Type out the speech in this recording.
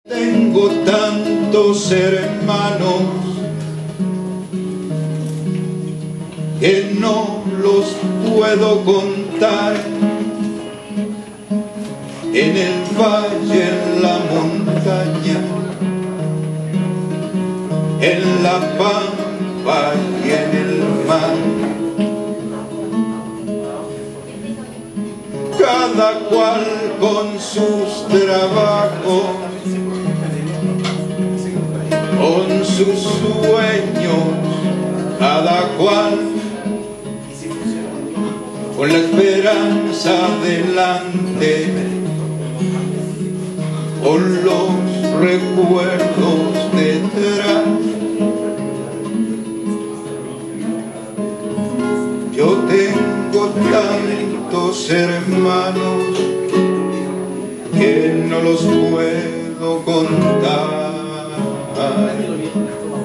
Tengo tantos hermanos que no los puedo contar. En el valle, en la montaña, en la pampa y en el mar. Cada cual con sus trabajos, con sus sueños, cada cual con la esperanza delante, con los recuerdos detrás. Yo tengo tantos hermanos que no los puedo contar.